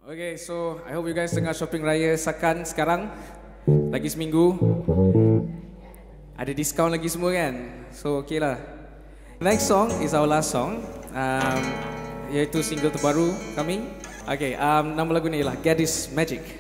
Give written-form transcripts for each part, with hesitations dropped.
Okay, so I hope you guys tengah shopping raya Sakan sekarang. Lagi seminggu. Ada diskaun lagi semua kan? So okay lah. Next song is our last song, iaitu single terbaru kami. Okay, nama lagu ni ialah Gadis Magic.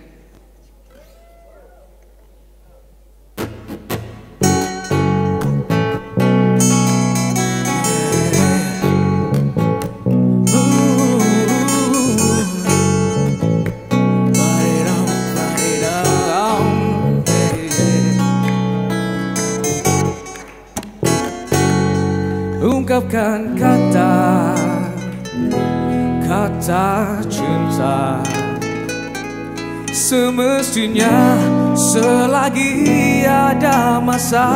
Ungkapkan kata cinta, semestinya selagi ada masa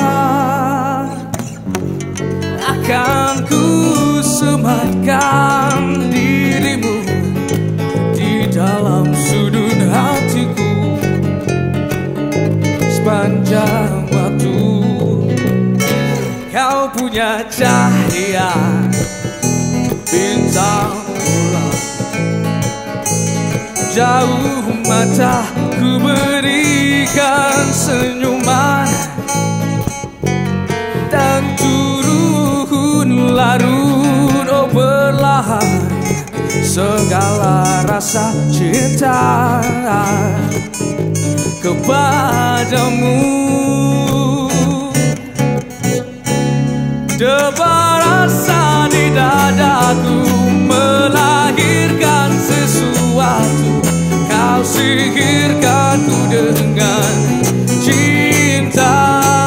akan ku sematkan dirimu di dalam sudut hatiku sepanjang waktu. Kau punya cahaya bintang bulan, jauh mata ku berikan senyuman, dan turun larut oh perlahan segala rasa cinta kepadamu. Debar rasa di dadaku melahirkan sesuatu. Kau sihirkanku dengan cinta,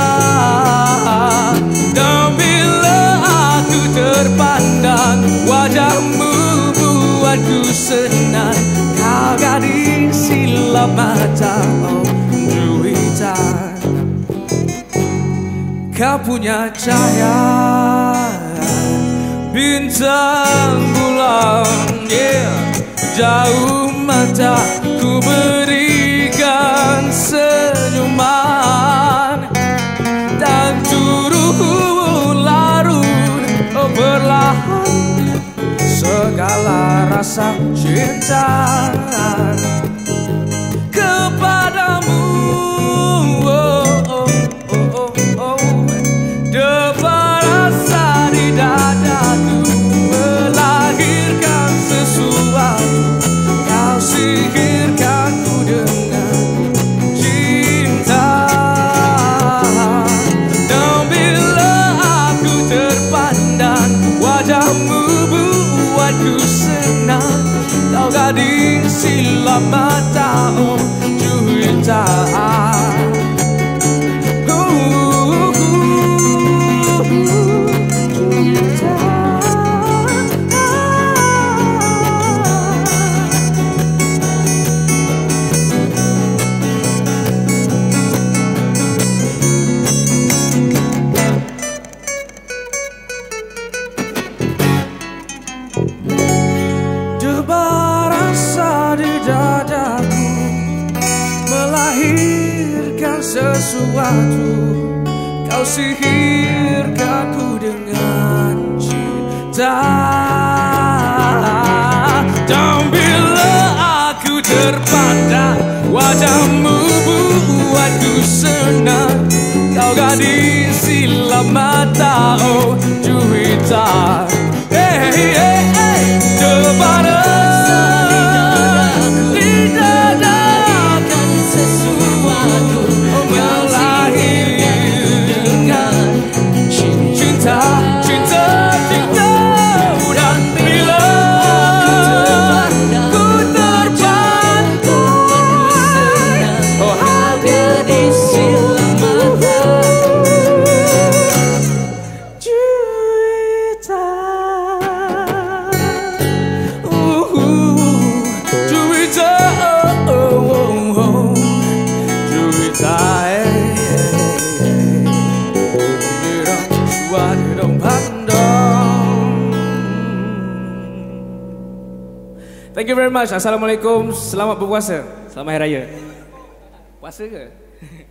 dan bila aku terpandang wajahmu buatku senang. Kau gadis silap mata oh Juwita. Kau punya cahaya bintang bulan, yeah. Jauh mata ku berikan senyuman, dan turun larut oh perlahan segala rasa cinta kepadamu. Debar rasa di dadaku melahirkan sesuatu. Kau sihirkanku dengan cinta, dan bila aku terpandang wajahmu buatku senang. Kau gadis silap mata oh Juwita. Debar rasa di dadaku melahirkan sesuatu. Kau sihirkanku dengan cinta, dan bila aku terpandang wajahmu buatku senang. Kau gadis silap mata oh Juwita. Hey, hey, hey. Debar rasa di dadaku sesuatu. Melahirkan cinta, cinta, cinta, dan bila ku terpandang oh gadis silap mata Juwita. Juwita, Juwita, Thank you very much. Assalamualaikum. Selamat berpuasa. Selamat Hari Raya. Puasa ke?